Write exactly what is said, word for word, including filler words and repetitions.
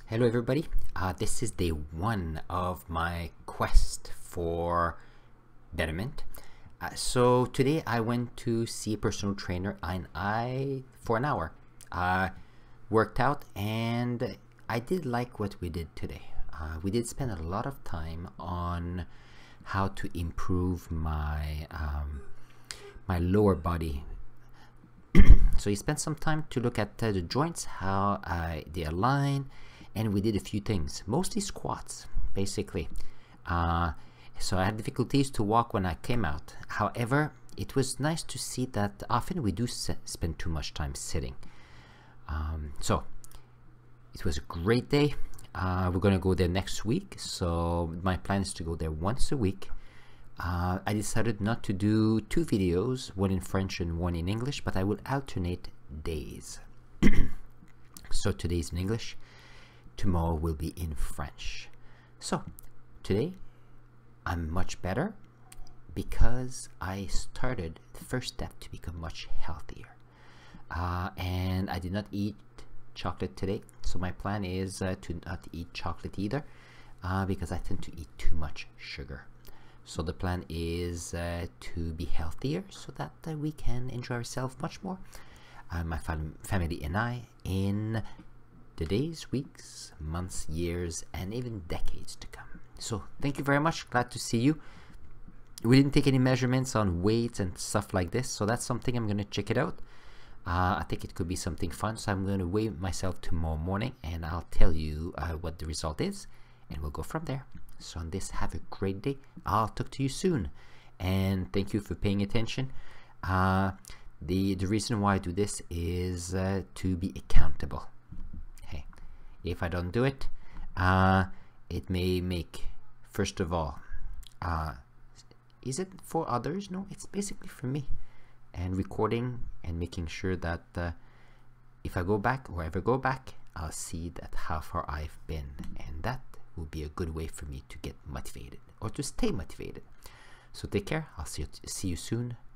Hello everybody, uh, this is day one of my quest for betterment. Uh, so today I went to see a personal trainer and I, for an hour, uh, worked out, and I did like what we did today. Uh, we did spend a lot of time on how to improve my, um, my lower body. So he spent some time to look at uh, the joints, how uh, they align, and we did a few things, mostly squats, basically. Uh, so I had difficulties to walk when I came out. However, it was nice to see that often we do spend too much time sitting. Um, so it was a great day. Uh, we're gonna go there next week. So my plan is to go there once a week. Uh, I decided not to do two videos, one in French and one in English, but I will alternate days. So today's in English, tomorrow will be in French. So today I'm much better because I started the first step to become much healthier. Uh, and I did not eat chocolate today, so my plan is uh, to not eat chocolate either, uh, because I tend to eat too much sugar. So the plan is uh, to be healthier so that uh, we can enjoy ourselves much more, uh, my fam family and I, in the days, weeks, months, years, and even decades to come. So thank you very much. Glad to see you. We didn't take any measurements on weights and stuff like this, so that's something I'm going to check it out. Uh, I think it could be something fun, so I'm going to weigh myself tomorrow morning, and I'll tell you uh, what the result is, and we'll go from there. So on this, have a great day. I'll talk to you soon, and thank you for paying attention. Uh, the, the reason why I do this is uh, to be accountable. Hey, if I don't do it, uh, it may make, first of all, uh, is it for others? No, it's basically for me. And recording and making sure that uh, if I go back or ever go back, I'll see that how far I've been, and that will be a good way for me to get motivated or to stay motivated. So take care. I'll see you, see you soon.